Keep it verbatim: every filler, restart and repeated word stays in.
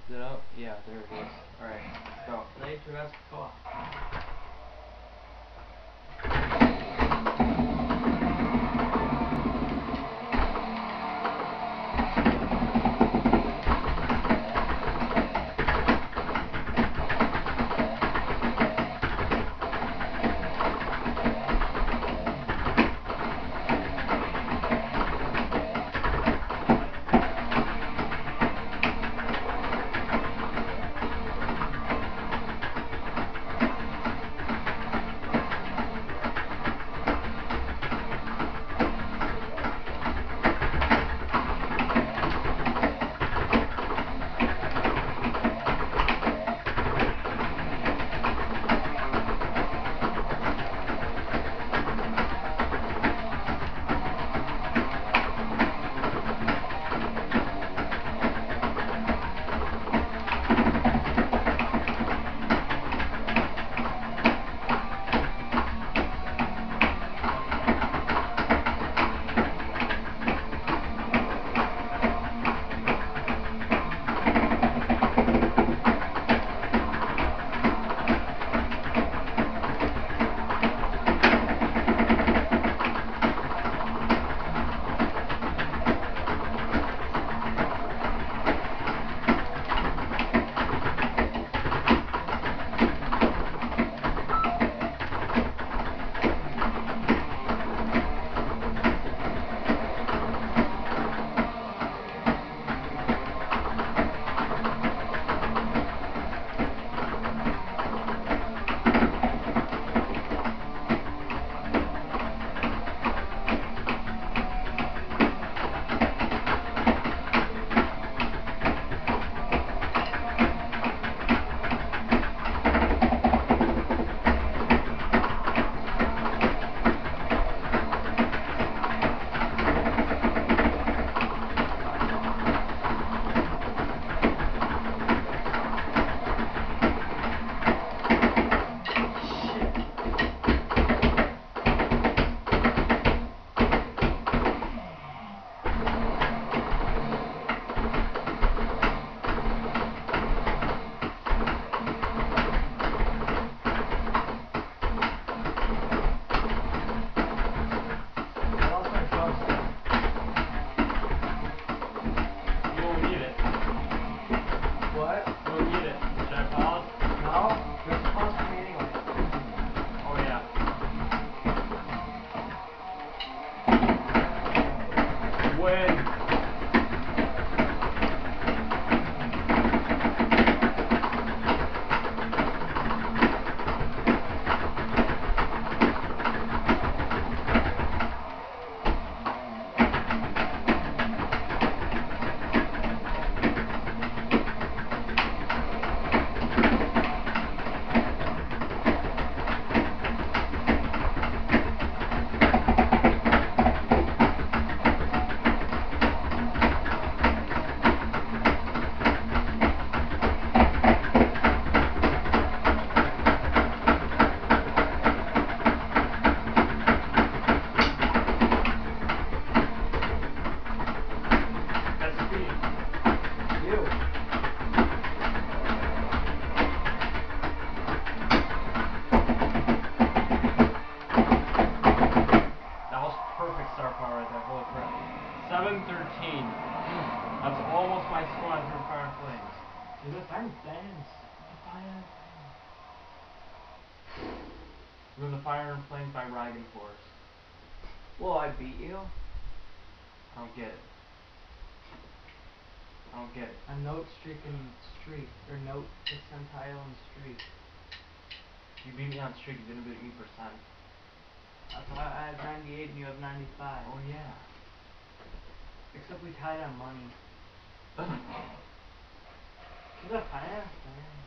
Is it up? Yeah, there it is. Alright, let's go. Play Jurassic Park. seven thirteen. That's almost my squad from Fire and Flames. Is it Fire and Flames? Fire and Flames. We're the Fire and Flames by Raging Force. Well, I beat you. I don't get it. I don't get it. A note streak and streak. Or note percentile and streak. You beat me on streak, you didn't beat me percent. I thought I had ninety-eight and you have ninety-five. Oh yeah. Except we tied on money. Is that fire?